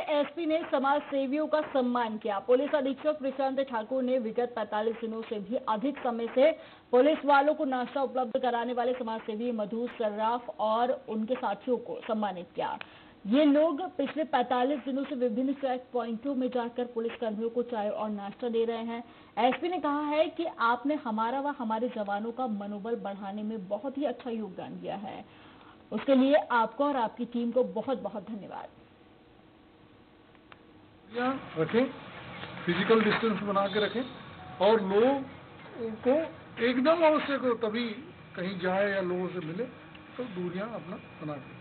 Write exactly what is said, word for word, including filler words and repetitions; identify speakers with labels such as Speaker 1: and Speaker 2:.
Speaker 1: SP ने समाज सेवियों का सम्मान किया। पुलिस अधीक्षक प्रशांत ठाकुर ने विगत पैंतालीस दिनों से भी अधिक समय से पुलिस वालों को नाश्ता उपलब्ध कराने वाले समाज सेवी मधु सर्राफ और उनके साथियों को सम्मानित किया। ये लोग पिछले पैंतालीस दिनों से विभिन्न चेक पॉइंटों में जाकर पुलिस कर्मियों को चाय और नाश्ता दे रहे हैं। एसपी ने कहा है कि आपने हमारा व हमारे जवानों का मनोबल बढ़ाने में बहुत ही अच्छा योगदान दिया है। उसके लिए आपको और आपकी टीम को बहुत बहुत धन्यवाद।
Speaker 2: रखें, फिजिकल डिस्टेंस बना के रखें और लोगों को एकदम आवश्यक हो तभी कहीं जाए या लोगों से मिले तो दूरियां अपना बना के